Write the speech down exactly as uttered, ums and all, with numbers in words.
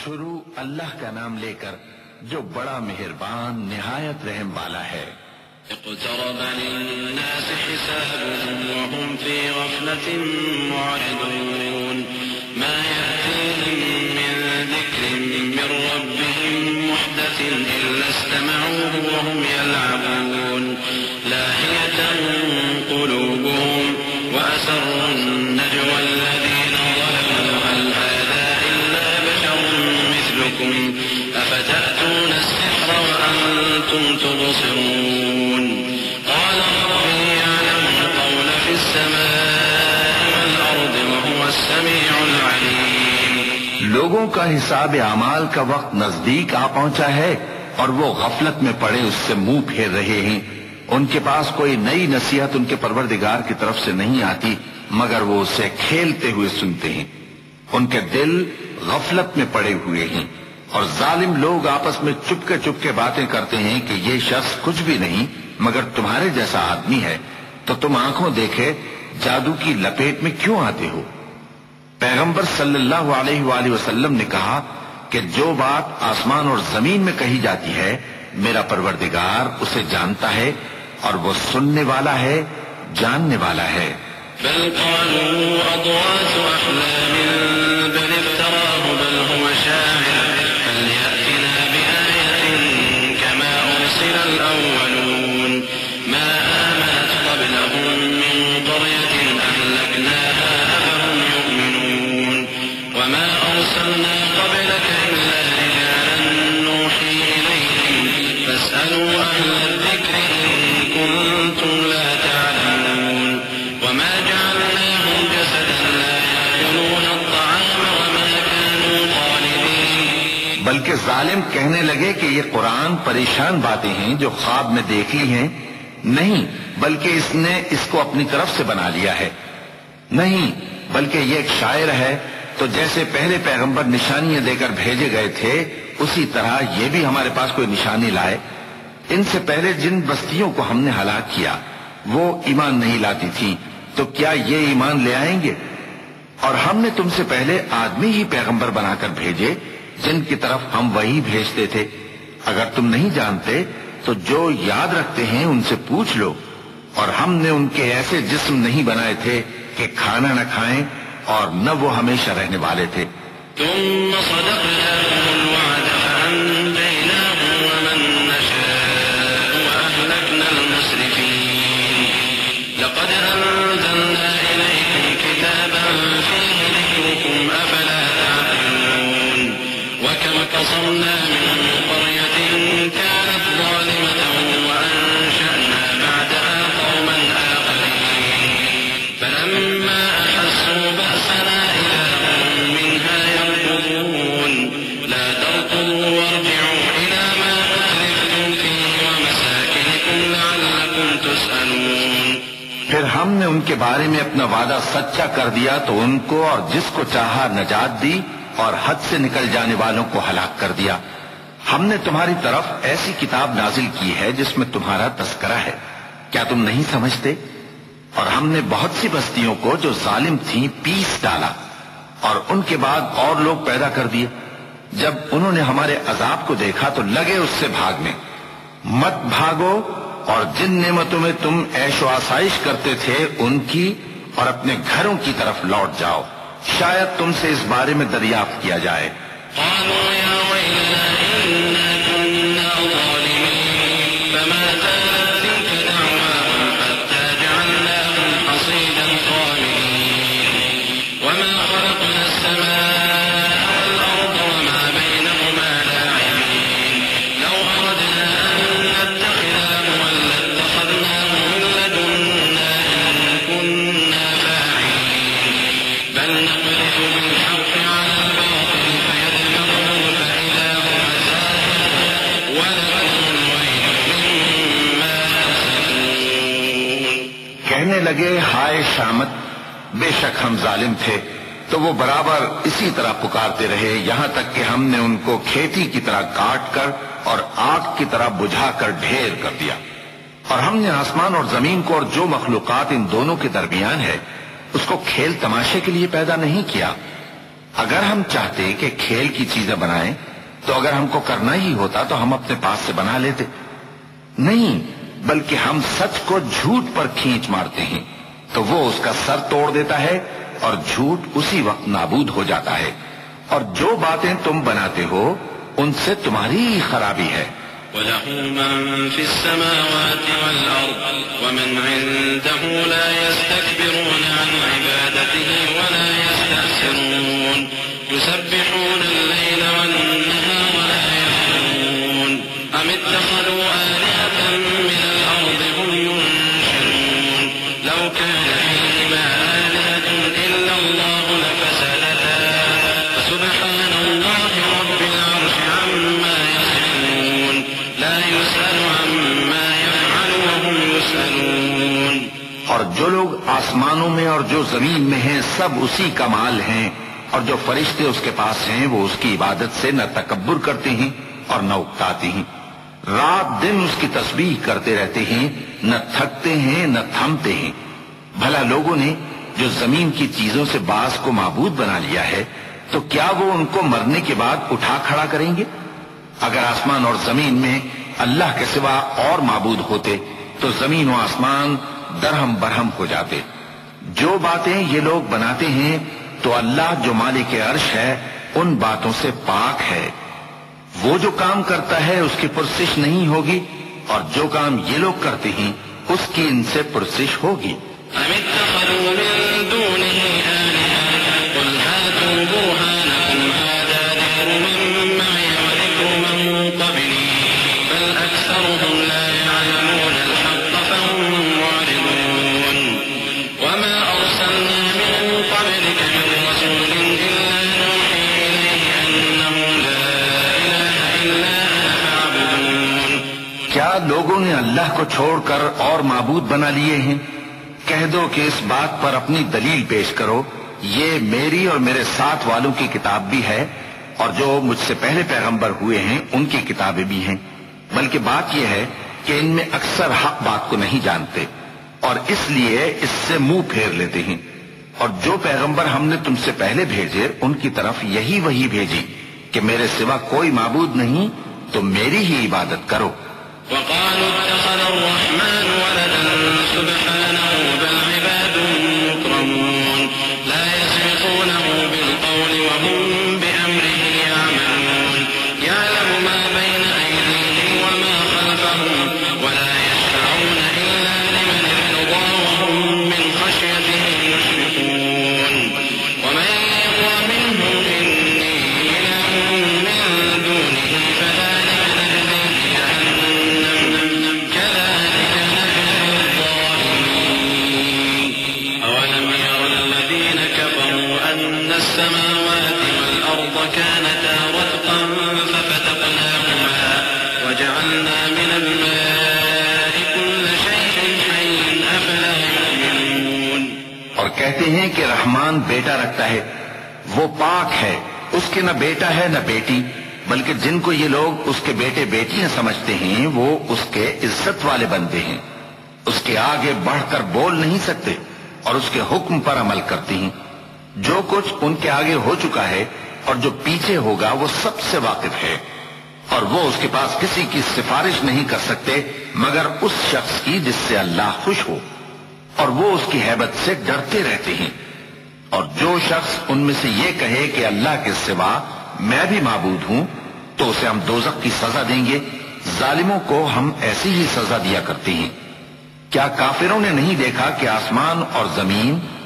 شروع اللہ کا نام لے کر جو بڑا مہربان نہایت رحم والا ہے۔ اقترب للناس حسابهم وهم في غفلة معرضون ما يأتيهم من ذكر من ربهم محدث إلا استمعوه وهم يلعبون لاهية قلوبهم وأسروا النجوى الذين ظلموا هل هذا إلا بشر مثلكم أفتأتون السحر وأنتم تبصرون قال ربي يعلم القول في السماء والأرض وهو السميع العليم۔ لوگوں کا حساب اعمال کا وقت نزدیک آ پہنچا ہے اور وہ غفلت میں پڑے اس سے منہ پھیر رہے ہیں۔ ان کے پاس کوئی نئی نصیحت ان کے پروردگار کی طرف سے نہیں آتی مگر وہ اسے کھیلتے ہوئے سنتے ہیں۔ ان کے دل غفلت میں پڑے ہوئے ہیں اور ظالم لوگ آپس میں چپ کے چپ کے باتیں کرتے ہیں کہ یہ شخص کچھ بھی نہیں مگر تمہارے جیسا آدمی ہے، تو تم آنکھوں دیکھے جادو کی لپیٹ میں کیوں آتے ہو؟ پیغمبر صلی اللہ علیہ وآلہ وسلم نے کہا کہ جو بات آسمان اور زمین میں کہی جاتی ہے میرا پروردگار اسے جانتا ہے اور وہ سننے والا ہے، جاننے والا ہے۔ بل قالوا أضغاث أحلام بل افتراه بل هو شاعر فليأتنا بآية كما أرسل الأولون ما آمنت قبلهم من قرية أهلكناها أفهم يؤمنون وما أرسلنا قبلك إلا رجالا نوحي إليهم فاسألوا أهل الذكر إن كنتم لا تعلمون وما جعلناهم جسدا لا يأكلون الطعام وما كانوا خالدين۔ بلکہ ظالم کہنے لگے کہ یہ قرآن پریشان باتیں ہیں جو خواب میں دیکھ لی ہیں، نہیں بلکہ اس نے اس کو اپنی طرف سے بنا لیا ہے، نہیں بلکہ یہ ایک شاعر ہے۔ تو جیسے پہلے پیغمبر نشانیاں دے کر بھیجے گئے تھے اسی طرح یہ بھی ہمارے پاس کوئی نشانی لائے۔ ان سے پہلے جن بستیوں کو ہم نے ہلاک کیا وہ ایمان نہیں لاتی تھی، تو کیا یہ ایمان لے آئیں گے؟ اور ہم نے تم سے پہلے آدمی ہی پیغمبر بنا کر بھیجے جن کی طرف ہم وہی بھیجتے تھے۔ اگر تم نہیں جانتے تو جو یاد رکھتے ہیں ان سے پوچھ لو۔ اور ہم نے ان کے ایسے جسم نہیں بنائے تھے کہ کھانا نہ کھائیں اور نہ وہ ہمیشہ رہنے والے تھے۔ ثم صدقناهم الوعد فأنجيناهم ومن نشاء وأهلكنا المسرفين لقد أنزلنا إليكم كتابا فيه ذكركم أفلا تعقلون وكم قصمنا من قرية كانت ظالمة وأنشأنا بعدها قوما آخرين فلما أحسوا بأسنا إذا هم منها يركضون لا تركضوا وارجعوا إلى ما أتلفتم فيه ومساكنكم لعلكم تسألون۔ پھر ہم نے ان کے بارے میں اپنا وعدہ سچا کر دیا تو ان کو اور جس کو چاہا نجات دی اور حد سے نکل جانے والوں کو ہلاک کر دیا۔ ہم نے تمہاری طرف ایسی کتاب نازل کی ہے جس میں تمہارا تذکرہ ہے، کیا تم نہیں سمجھتے؟ اور ہم نے بہت سی بستیوں کو جو ظالم تھیں پیس ڈالا اور ان کے بعد اور لوگ پیدا کر دیے۔ جب انہوں نے ہمارے عذاب کو دیکھا تو لگے اس سے بھاگنے۔ مت بھاگو اور جن نعمتوں میں تم عیش و آسائش کرتے تھے ان کی اور اپنے گھروں کی طرف لوٹ جاؤ، شاید تم سے اس بارے میں دریافت کیا جائے۔ قالوا يا ويلنا إنا كنا ظالمين فما زالت تلك دعواهم حتى جعلناهم حصيدا خامدين وما خلقنا السماء والأرض وما بينهما لاعبين لو أردنا أن نتخذ لهوا لاتخذناه من لدنا إن كنا فاعلين بل نقذف بالحق على الباطل فيدمغه فإذا هو زاهق ولكم الويل مما تصفون۔ کہنے لگے ہائے شامت، بے شک ہم ظالم تھے، تو وہ برابر اسی طرح پکارتے رہے یہاں تک کہ ہم نے ان کو کھیتی کی طرح کاٹ کر اور آگ کی طرح بجھا کر ڈھیر کر دیا۔ اور ہم نے آسمان اور زمین کو اور جو مخلوقات ان دونوں کے درمیان ہے اس کو کھیل تماشے کے لیے پیدا نہیں کیا۔ اگر ہم چاہتے کہ کھیل کی چیزیں بنائیں تو اگر ہم کو کرنا ہی ہوتا تو ہم اپنے پاس سے بنا لیتے. نہیں، بلکہ ہم سچ کو جھوٹ پر کھینچ مارتے ہیں تو وہ اس کا سر توڑ دیتا ہے اور جھوٹ اسی وقت نابود ہو جاتا ہے. اور جو باتیں تم بناتے ہو ان سے تمہاری ہی خرابی ہے. وَلَهُ مَن فِي السَّمَاوَاتِ وَالْأَرْضِ وَمَنْ عِندَهُ لَا يَسْتَكْبِرُونَ عَنْ عِبَادَتِهِ وَلَا يَسْتَحْسِرُونَ يُسَبِّحُونَ اللَّيْلَ وَالنَّهَارَ وَلَا يَفْتُرُونَ أَمِ اتَّخَذُوا آلِهَةً مِّنَ الْأَرْضِ هُمْ يُنشِرُونَ لَوْ كَانَ فِيهِمَا آلِهَةٌ إِلَّا اللَّهُ لَفَسَدَتَا فَسُبْحَانَ اللَّهِ رَبِّ الْعَرْشِ عَمَّا يَصِفُونَ لا يسأل عما يفعل وهم يسألون. اور جو لوگ آسمانوں میں اور جو زمین میں ہیں سب اسی کا مال ہیں، اور جو فرشتے اس کے پاس ہیں وہ اس کی عبادت سے نہ تکبر کرتے ہیں اور نہ اکتاتے ہیں. رات دن اس کی تسبیح کرتے رہتے ہیں، نہ تھکتے ہیں نہ تھمتے ہیں. بھلا لوگوں نے جو زمین کی چیزوں سے بعض کو معبود بنا لیا ہے تو کیا وہ ان کو مرنے کے بعد اٹھا کھڑا کریں گے؟ اگر آسمان اور زمین میں اللہ کے سوا اور معبود ہوتے تو زمین و آسمان درہم برہم ہو جاتے. جو باتیں یہ لوگ بناتے ہیں تو اللہ جو مالک عرش ہے ان باتوں سے پاک ہے. وہ جو کام کرتا ہے اس کی پرسش نہیں ہوگی، اور جو کام یہ لوگ کرتے ہیں اس کی ان سے پرسش ہوگی. أَمِ اتَّخَذُوا مِن دُونِهِ آلِهَةً قُلْ هَاتُوا بُرْهَانَكُمْ هَٰذَا ذِكْرُ مِن مَّعِيَ وَذِكْرُ مِن قَبْلِي بَلْ أَكْثَرُهُمْ لَا يَعْلَمُونَ الْحَقَّ فَهُم مُّعْرِضُونَ وَمَا أَرْسَلْنَا مِن قَبْلِكَ مِن رَّسُولٍ إِلَّا نُوحِي إِلَيْهِ أَنَّهُ لَا إِلَٰهَ إِلَّا أَنَا فَاعْبُدُونِ. کیا لوگوں نے اللہ کو چھوڑ کر اور معبود بنا لیے ہیں؟ کہہ دو کہ اس بات پر اپنی دلیل پیش کرو، یہ میری اور میرے ساتھ والوں کی کتاب بھی ہے اور جو مجھ سے پہلے پیغمبر ہوئے ہیں ان کی کتابیں بھی ہیں. بلکہ بات یہ ہے کہ ان میں اکثر حق بات کو نہیں جانتے اور اس لیے اس سے منہ پھیر لیتے ہیں. اور جو پیغمبر ہم نے تم سے پہلے بھیجے ان کی طرف یہی وحی بھیجی کہ میرے سوا کوئی معبود نہیں تو میری ہی عبادت کرو. وقالوا اتخذ الرحمن ولدا سبحانه بل عباد مكرمون لا يسبقونه بالقول وهم بأمره يعملون يعلم ما بين أيديهم وما خلفهم ولا يشفعون إلا لمن ارتضى وهم من خشيته مشفقون ومن يقل منهم إني إله من دونه فذلك نجزيه جهنم كذلك نجزي الظالمين. أولم ير الذين كفروا أن السماوات والأرض كانتا رتقا ففتقناهما وجعلنا من الماء كل شيء حي أفلا يؤمنون. اور کہتے ہیں کہ رحمان بیٹا رکھتا ہے، وہ پاک ہے، اس کے نہ بیٹا ہے نہ بیٹی، بلکہ جن کو یہ لوگ اس کے بیٹے بیٹیاں سمجھتے ہیں وہ اس کے عزت والے بندے ہیں. اس کے آگے بڑھ کر بول نہیں سکتے اور اس کے حکم پر عمل کرتے ہیں. جو کچھ ان کے آگے ہو چکا ہے اور جو پیچھے ہوگا وہ سب سے واقف ہے، اور وہ اس کے پاس کسی کی سفارش نہیں کر سکتے مگر اس شخص کی جس سے اللہ خوش ہو، اور وہ اس کی ہیبت سے ڈرتے رہتے ہیں. اور جو شخص ان میں سے یہ کہے کہ اللہ کے سوا میں بھی معبود ہوں تو اسے ہم دوزخ کی سزا دیں گے. ظالموں کو ہم ایسی ہی سزا دیا کرتے ہیں. کیا کافروں نے نہیں دیکھا کہ آسمان اور زمین